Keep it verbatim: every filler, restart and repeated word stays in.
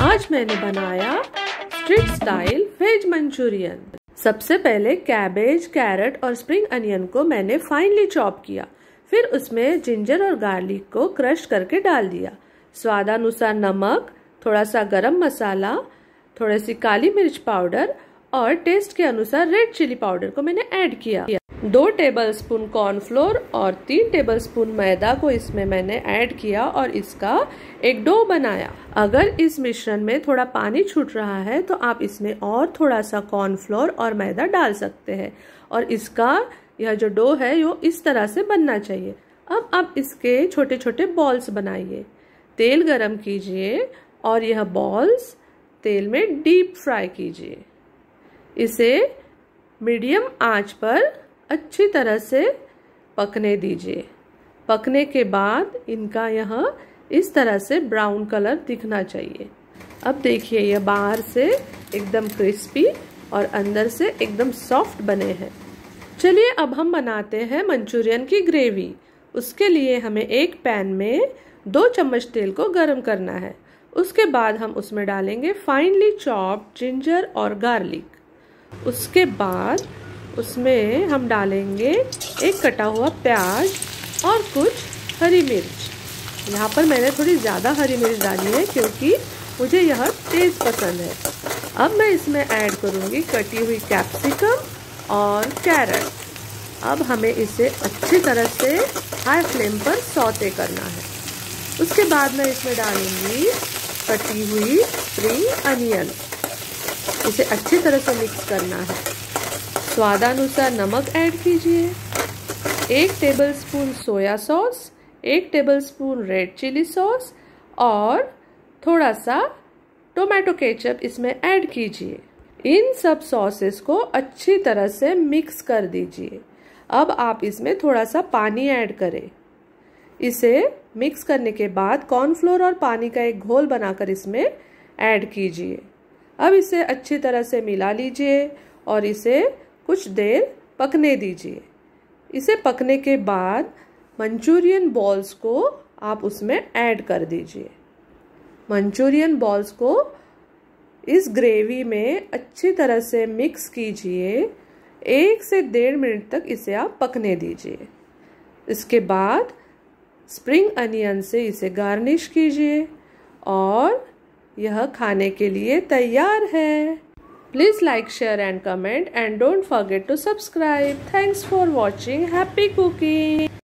आज मैंने बनाया स्ट्रीट स्टाइल वेज मंचूरियन। सबसे पहले कैबेज, कैरेट और स्प्रिंग अनियन को मैंने फाइनली चॉप किया। फिर उसमें जिंजर और गार्लिक को क्रश करके डाल दिया। स्वादानुसार नमक, थोड़ा सा गरम मसाला, थोड़ी सी काली मिर्च पाउडर और टेस्ट के अनुसार रेड चिली पाउडर को मैंने ऐड किया। दो टेबलस्पून कॉर्नफ्लोर और तीन टेबलस्पून मैदा को इसमें मैंने ऐड किया और इसका एक डो बनाया। अगर इस मिश्रण में थोड़ा पानी छूट रहा है तो आप इसमें और थोड़ा सा कॉर्नफ्लोर और मैदा डाल सकते हैं और इसका यह जो डो है वो इस तरह से बनना चाहिए। अब आप इसके छोटे छोटे बॉल्स बनाइए। तेल गरम कीजिए और यह बॉल्स तेल में डीप फ्राई कीजिए। इसे मीडियम आंच पर अच्छी तरह से पकने दीजिए। पकने के बाद इनका यह इस तरह से ब्राउन कलर दिखना चाहिए। अब देखिए यह बाहर से एकदम क्रिस्पी और अंदर से एकदम सॉफ्ट बने हैं। चलिए अब हम बनाते हैं मंचूरियन की ग्रेवी। उसके लिए हमें एक पैन में दो चम्मच तेल को गरम करना है। उसके बाद हम उसमें डालेंगे फाइनली चॉप्ड जिंजर और गार्लिक। उसके बाद उसमें हम डालेंगे एक कटा हुआ प्याज और कुछ हरी मिर्च। यहाँ पर मैंने थोड़ी ज़्यादा हरी मिर्च डाली है क्योंकि मुझे यह तेज पसंद है। अब मैं इसमें ऐड करूँगी कटी हुई कैप्सिकम और कैरेट। अब हमें इसे अच्छी तरह से हाई फ्लेम पर सौते करना है। उसके बाद मैं इसमें डालूंगी कटी हुई स्प्रिंग अनियन। इसे अच्छी तरह से मिक्स करना है। स्वादानुसार नमक ऐड कीजिए। एक टेबलस्पून सोया सॉस, एक टेबलस्पून रेड चिली सॉस और थोड़ा सा टोमेटो केचप इसमें ऐड कीजिए। इन सब सॉसेस को अच्छी तरह से मिक्स कर दीजिए। अब आप इसमें थोड़ा सा पानी ऐड करें। इसे मिक्स करने के बाद कॉर्नफ्लोर और पानी का एक घोल बनाकर इसमें ऐड कीजिए। अब इसे अच्छी तरह से मिला लीजिए और इसे कुछ देर पकने दीजिए। इसे पकने के बाद मंचूरियन बॉल्स को आप उसमें ऐड कर दीजिए। मंचूरियन बॉल्स को इस ग्रेवी में अच्छी तरह से मिक्स कीजिए। एक से डेढ़ मिनट तक इसे आप पकने दीजिए। इसके बाद स्प्रिंग अनियन से इसे गार्निश कीजिए और यह खाने के लिए तैयार है। Please like, share and comment and don't forget to subscribe. Thanks for watching. Happy cooking!